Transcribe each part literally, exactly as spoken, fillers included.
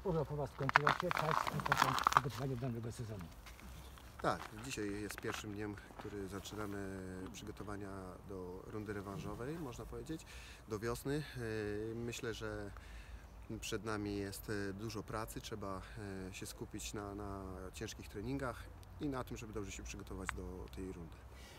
urlopowa skończyła się, czas na przygotowanie do nowego sezonu. Tak, dzisiaj jest pierwszym dniem, który zaczynamy przygotowania do rundy rewanżowej, można powiedzieć, do wiosny. Myślę, że przed nami jest dużo pracy, trzeba się skupić na, na ciężkich treningach i na tym, żeby dobrze się przygotować do tej rundy.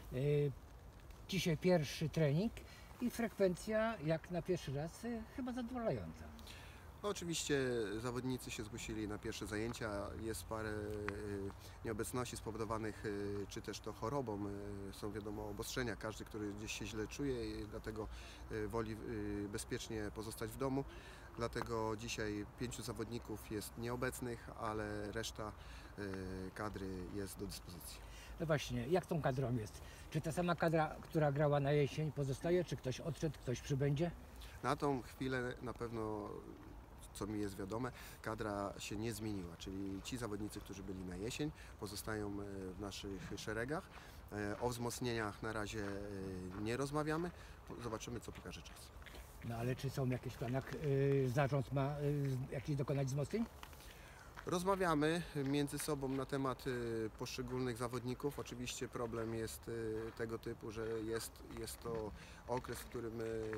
Dzisiaj pierwszy trening i frekwencja jak na pierwszy raz chyba zadowalająca. No, oczywiście zawodnicy się zgłosili na pierwsze zajęcia, jest parę nieobecności spowodowanych czy też to chorobą, są wiadomo obostrzenia, każdy, który gdzieś się źle czuje i dlatego woli bezpiecznie pozostać w domu. Dlatego dzisiaj pięciu zawodników jest nieobecnych, ale reszta kadry jest do dyspozycji. No właśnie, jak tą kadrą jest? Czy ta sama kadra, która grała na jesień pozostaje, czy ktoś odszedł, ktoś przybędzie? Na tą chwilę na pewno, co mi jest wiadome, kadra się nie zmieniła, czyli ci zawodnicy, którzy byli na jesień, pozostają w naszych szeregach. O wzmocnieniach na razie nie rozmawiamy, zobaczymy, co pokaże czas. No ale czy są jakieś plany, yy, zarząd ma yy, jakieś dokonać wzmocnień? Rozmawiamy między sobą na temat poszczególnych zawodników. Oczywiście problem jest tego typu, że jest, jest to okres, w którym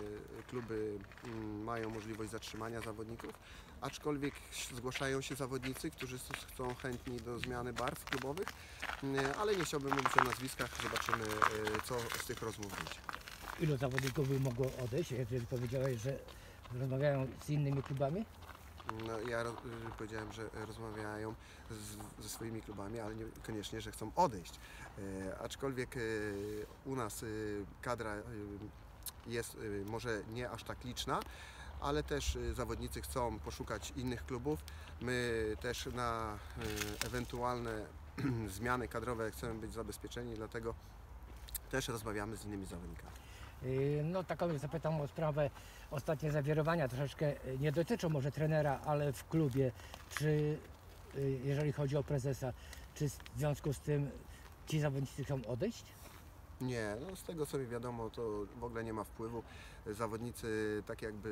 kluby mają możliwość zatrzymania zawodników, aczkolwiek zgłaszają się zawodnicy, którzy chcą chętni do zmiany barw klubowych, ale nie chciałbym mówić o nazwiskach, zobaczymy, co z tych rozmów wyjdzie. Ilu zawodników by mogło odejść, jeżeli powiedziałeś, że rozmawiają z innymi klubami? No, ja roz, powiedziałem, że rozmawiają z, ze swoimi klubami, ale niekoniecznie, że chcą odejść. E, aczkolwiek e, u nas e, kadra e, jest e, może nie aż tak liczna, ale też e, zawodnicy chcą poszukać innych klubów. My też na e, ewentualne zmiany kadrowe chcemy być zabezpieczeni, dlatego też rozmawiamy z innymi zawodnikami. No taką zapytam o sprawę, ostatnie zawirowania troszeczkę nie dotyczą może trenera, ale w klubie, czy jeżeli chodzi o prezesa, czy w związku z tym ci zawodnicy chcą odejść? Nie, no z tego co mi wiadomo, to w ogóle nie ma wpływu. Zawodnicy tak jakby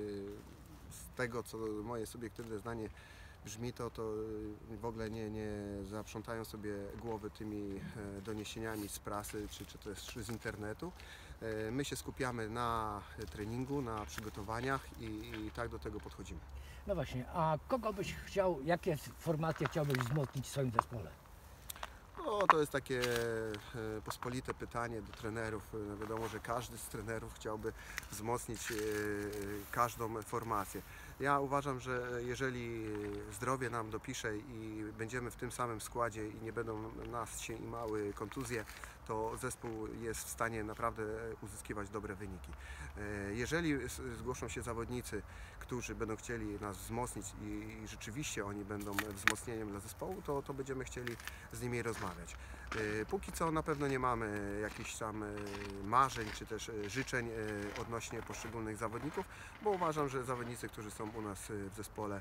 z tego, co moje subiektywne zdanie brzmi, to, to w ogóle nie, nie zaprzątają sobie głowy tymi doniesieniami z prasy czy, czy też z internetu. My się skupiamy na treningu, na przygotowaniach i, i tak do tego podchodzimy. No właśnie, a kogo byś chciał, jakie formacje chciałbyś wzmocnić w swoim zespole? No, to jest takie pospolite pytanie do trenerów. No, wiadomo, że każdy z trenerów chciałby wzmocnić każdą formację. Ja uważam, że jeżeli zdrowie nam dopisze i będziemy w tym samym składzie i nie będą nas się imały kontuzje, to zespół jest w stanie naprawdę uzyskiwać dobre wyniki. Jeżeli zgłoszą się zawodnicy, którzy będą chcieli nas wzmocnić i rzeczywiście oni będą wzmocnieniem dla zespołu, to, to będziemy chcieli z nimi rozmawiać. Póki co na pewno nie mamy jakichś tam marzeń czy też życzeń odnośnie poszczególnych zawodników, bo uważam, że zawodnicy, którzy są u nas w zespole,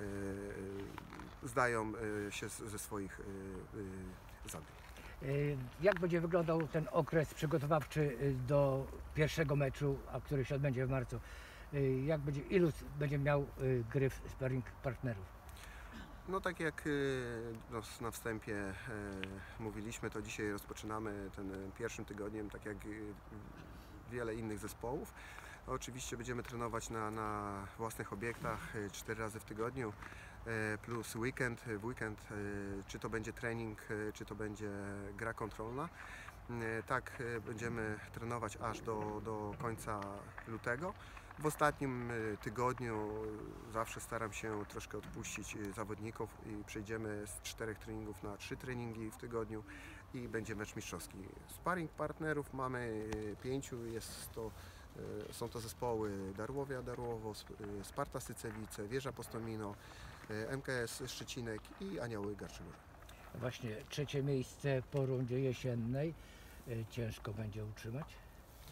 zdają się ze swoich zadań. Jak będzie wyglądał ten okres przygotowawczy do pierwszego meczu, a który się odbędzie w marcu? Jak będzie, ilu będzie miał gry sparring partnerów? No tak jak no, na wstępie e, mówiliśmy, to dzisiaj rozpoczynamy ten pierwszym tygodniem, tak jak wiele innych zespołów. Oczywiście będziemy trenować na, na własnych obiektach cztery razy w tygodniu, e, plus weekend, w weekend, e, czy to będzie trening, e, czy to będzie gra kontrolna. E, tak e, będziemy trenować aż do, do końca lutego. W ostatnim tygodniu zawsze staram się troszkę odpuścić zawodników i przejdziemy z czterech treningów na trzy treningi w tygodniu i będzie mecz mistrzowski. Sparring partnerów mamy pięciu, jest to, są to zespoły Darłowia Darłowo, Sparta Sycewice, Wieża Postomino, M K S Szczecinek i Anioły Garczygórze. Właśnie trzecie miejsce po rundzie jesiennej. Ciężko będzie utrzymać?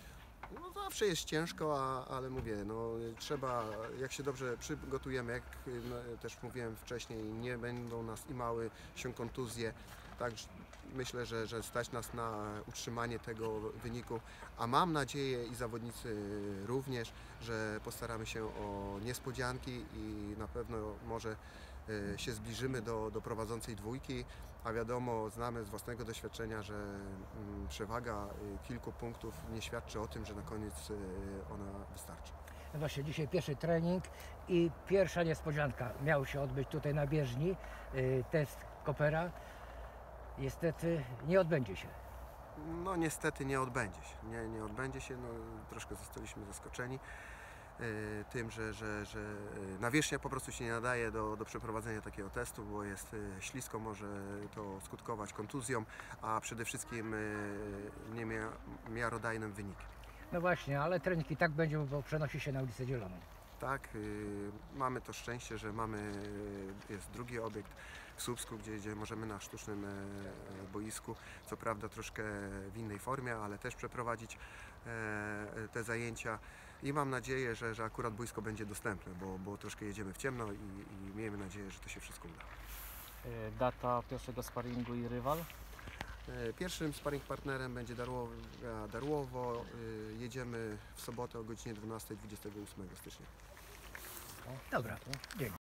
No zawsze jest ciężko, a, ale mówię, no trzeba, jak się dobrze przygotujemy, jak no, też mówiłem wcześniej, nie będą nas i małe się kontuzje, tak myślę, że, że stać nas na utrzymanie tego wyniku, a mam nadzieję i zawodnicy również, że postaramy się o niespodzianki i na pewno może e, się zbliżymy do, do prowadzącej dwójki, a wiadomo, znamy z własnego doświadczenia, że mm, przewaga y, kilku punktów nie świadczy o tym, że na koniec y, ona wystarczy. No właśnie, dzisiaj pierwszy trening i pierwsza niespodzianka. Miał się odbyć tutaj na bieżni, y, test Kopera. Niestety nie odbędzie się. No niestety nie odbędzie się, nie, nie odbędzie się, no, troszkę zostaliśmy zaskoczeni y, tym, że, że, że y, nawierzchnia po prostu się nie nadaje do, do przeprowadzenia takiego testu, bo jest y, ślisko, może to skutkować kontuzją, a przede wszystkim y, niemiarodajnym wynikiem. No właśnie, ale trening i tak będzie, bo przenosi się na ulicę Zieloną. Tak, y, mamy to szczęście, że mamy, y, jest drugi obiekt w Słupsku, gdzie, gdzie możemy na sztucznym e, boisku, co prawda troszkę w innej formie, ale też przeprowadzić e, te zajęcia i mam nadzieję, że, że akurat boisko będzie dostępne, bo, bo troszkę jedziemy w ciemno i, i miejmy nadzieję, że to się wszystko uda. E, Data pierwszego sparingu i rywal? E, Pierwszym sparring partnerem będzie Darłowo, Darłowo. Y, Jedziemy w sobotę o godzinie dwunastej dwudziestego ósmego stycznia. Dobra, dzięki.